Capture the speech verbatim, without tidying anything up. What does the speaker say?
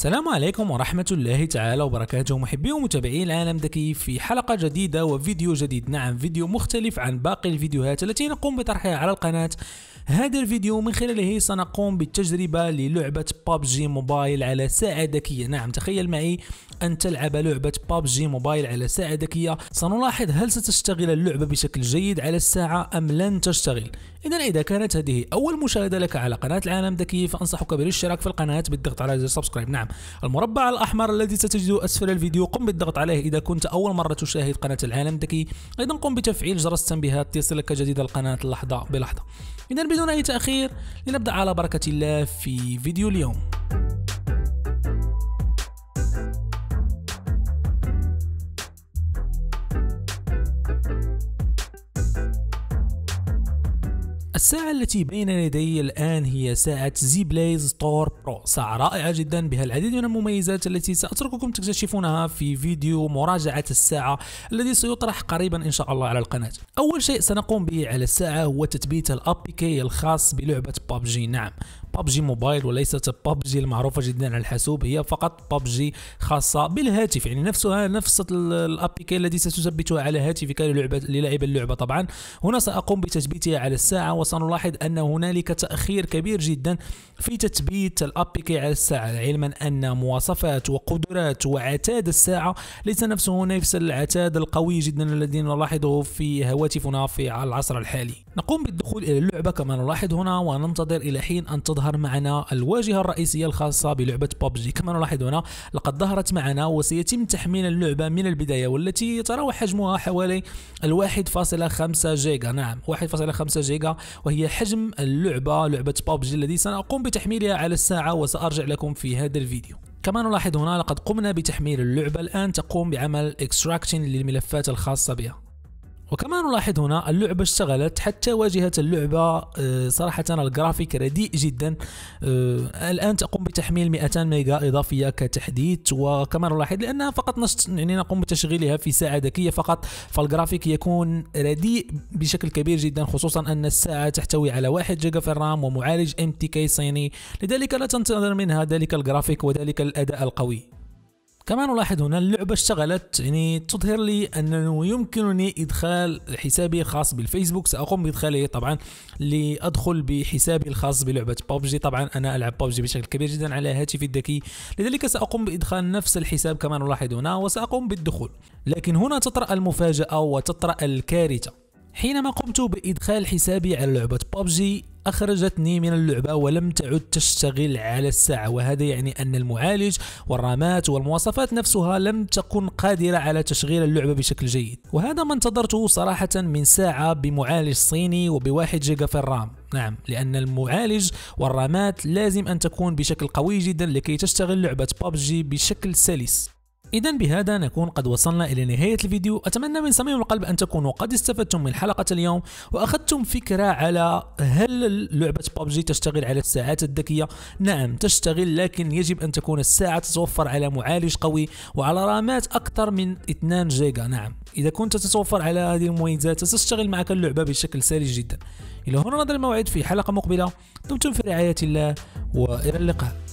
السلام عليكم ورحمة الله تعالى وبركاته محبي ومتابعي العالم ذكي في حلقة جديدة وفيديو جديد. نعم، فيديو مختلف عن باقي الفيديوهات التي نقوم بطرحها على القناة. هذا الفيديو من خلاله سنقوم بالتجربة للعبة بابجي موبايل على ساعة ذكية. نعم، تخيل معي أن تلعب لعبة بابجي موبايل على ساعة ذكية. سنلاحظ هل ستشتغل اللعبة بشكل جيد على الساعة أم لن تشتغل. إذا إذا كانت هذه أول مشاهدة لك على قناة العالم ذكي فأنصحك بالاشتراك في القناة بالضغط على زر سبسكرايب. نعم، المربع الأحمر الذي ستجده أسفل الفيديو قم بالضغط عليه إذا كنت أول مرة تشاهد قناة العالم ذكي. أيضا قم بتفعيل جرس التنبيهات ليصلك جديد القناة لحظة بلحظة. إذا بدون أي تأخير لنبدأ على بركة الله في فيديو اليوم. الساعة التي بين يدي الآن هي ساعة زي بلايز تور برو، ساعة رائعة جدا بها العديد من المميزات التي سأترككم تكتشفونها في فيديو مراجعة الساعة الذي سيطرح قريبا إن شاء الله على القناة. أول شيء سنقوم به على الساعة هو تثبيت الأبيكي الخاص بلعبة بابجي. نعم، بابجي موبايل وليست بابجي المعروفة جدا على الحاسوب، هي فقط بابجي خاصة بالهاتف، يعني نفسها نفس الأبيكي الذي ستثبتها على هاتفك للعبة للاعب اللعبة. طبعا هنا سأقوم بتثبيتها على الساعة، وسنلاحظ أن هنالك تأخير كبير جدا في تثبيت الأبيكي على الساعة، علما أن مواصفات وقدرات وعتاد الساعة ليس نفسه نفس العتاد القوي جدا الذي نلاحظه في هواتفنا في العصر الحالي. نقوم بالدخول إلى اللعبة كما نلاحظ هنا وننتظر إلى حين أن تظهر معنا الواجهة الرئيسية الخاصة بلعبة بابجي. كما نلاحظ هنا لقد ظهرت معنا وسيتم تحميل اللعبة من البداية، والتي يتراوح حجمها حوالي واحد فاصلة خمسة جيجا. نعم، واحد فاصلة خمسة جيجا، وهي حجم اللعبة لعبة بابجي الذي سنقوم بتحميلها على الساعة وسأرجع لكم في هذا الفيديو. كما نلاحظ هنا لقد قمنا بتحميل اللعبة، الآن تقوم بعمل اكستراكشن للملفات الخاصة بها. وكما نلاحظ هنا اللعبة اشتغلت حتى واجهة اللعبة صراحة الجرافيك رديء جدا. الآن تقوم بتحميل مئتين ميجا إضافية كتحديث، وكما نلاحظ لأنها فقط نشط يعني نقوم بتشغيلها في ساعة ذكية فقط، فالجرافيك يكون رديء بشكل كبير جدا، خصوصا أن الساعة تحتوي على واحد جيجا في الرام ومعالج ام تي كي صيني، لذلك لا تنتظر منها ذلك الجرافيك وذلك الأداء القوي. كما نلاحظ هنا اللعبة اشتغلت، يعني تظهر لي أنه يمكنني إدخال حسابي الخاص بالفيسبوك. سأقوم بإدخاله طبعا لأدخل بحسابي الخاص بلعبة بابجي. طبعا أنا ألعب بابجي بشكل كبير جدا على هاتفي الذكي، لذلك سأقوم بإدخال نفس الحساب كما نلاحظ هنا وسأقوم بالدخول. لكن هنا تطرأ المفاجأة وتطرأ الكارثة. حينما قمت بإدخال حسابي على لعبة بابجي أخرجتني من اللعبة ولم تعد تشتغل على الساعة، وهذا يعني أن المعالج والرامات والمواصفات نفسها لم تكن قادرة على تشغيل اللعبة بشكل جيد، وهذا ما انتظرته صراحة من ساعة بمعالج صيني وبواحد جيجا في الرام. نعم، لأن المعالج والرامات لازم أن تكون بشكل قوي جدا لكي تشتغل لعبة بابجي بشكل سلس. إذا بهذا نكون قد وصلنا إلى نهاية الفيديو. أتمنى من صميم القلب أن تكونوا قد استفدتم من حلقة اليوم وأخذتم فكرة على هل لعبة بابجي تشتغل على الساعات الذكية. نعم تشتغل، لكن يجب أن تكون الساعة تتوفر على معالج قوي وعلى رامات أكثر من اثنين جيجا. نعم، إذا كنت تتوفر على هذه المميزات ستشتغل معك اللعبة بشكل سلس جدا. إلى هنا نضع الموعد في حلقة مقبلة. دمتم في رعاية الله وإلى اللقاء.